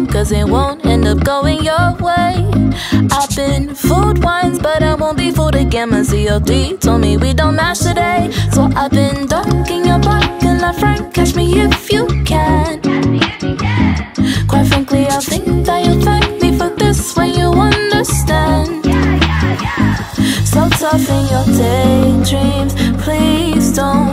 cause it won't end up going your way. I've been fooled once, but I won't be fooled again. My COD told me we don't match today, so I've been dunking your parking lot front. Catch me if you can. Quite frankly, I think that you'll thank me for this when you understand. So tough in your daydreams, please don't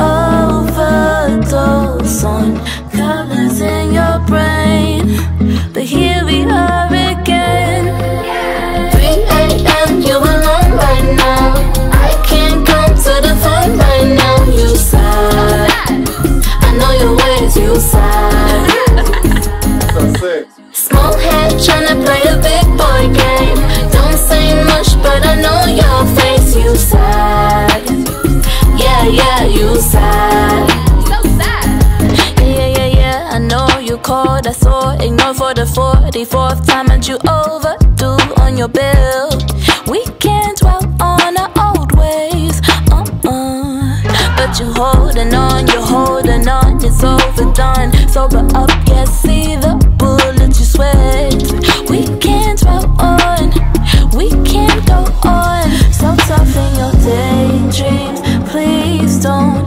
overdose on colors in your brain. But here we are again. 3 AM, you alone right now. I can't come to the phone right now. You sad, I know your ways, you sad. Small head tryna play a big boy game. Don't say much, but I know your face. You sad, yeah, you sad. So sad. Yeah, I know you called, I saw, ignore for the 44th time, and you overdue on your bill. We can't dwell on our old ways, but you're holding on, it's overdone. Sober up, yes, see the bullets you sweat. We can't dwell on, we can't go on. So tough in your daydreams, please don't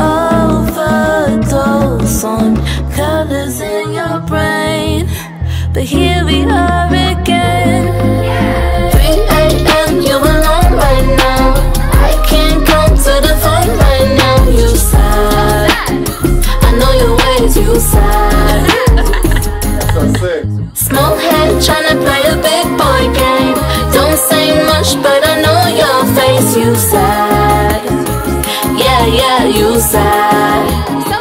overdose on colors in your brain. But here we are again. 3 AM, you alone right now. I can't come to the phone right now. You sad, I know your ways, you sad. Small head tryna play a big boy game. Don't say much, but I know your face. You sad, yeah, you sad.